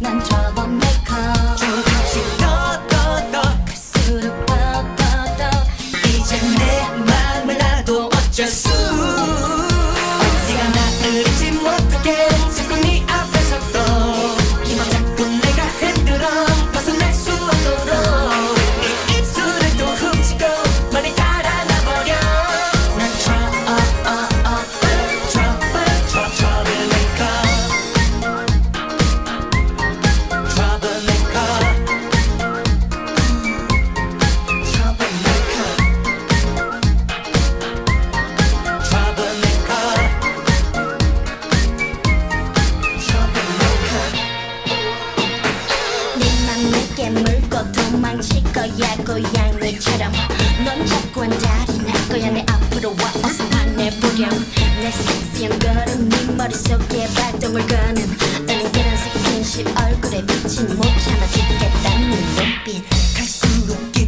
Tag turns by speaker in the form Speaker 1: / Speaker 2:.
Speaker 1: 난 troublemaker.
Speaker 2: 조금씩 더
Speaker 1: 갈수록 더
Speaker 2: 이제 내 맘을 놔도 어쩔 수. 네가 나를 잊지 못하게 자꾸 네 앞에서 또 이 맘 자꾸 내가 흔들어 벗어날 수 없도록 네 입술을 또 훔치고 많이 달아나버려. 난
Speaker 1: 내게 물고 도망칠 거야 고양이처럼. 넌 자꾸 안달이 날 거야. 내 앞으로 와 어서 화내보렴. 내 섹시한 걸음 네 머릿속에 발동을 거는 은근한 스킨십 얼굴에 비친 못 참아 죽겠다는 눈빛.
Speaker 2: 갈수록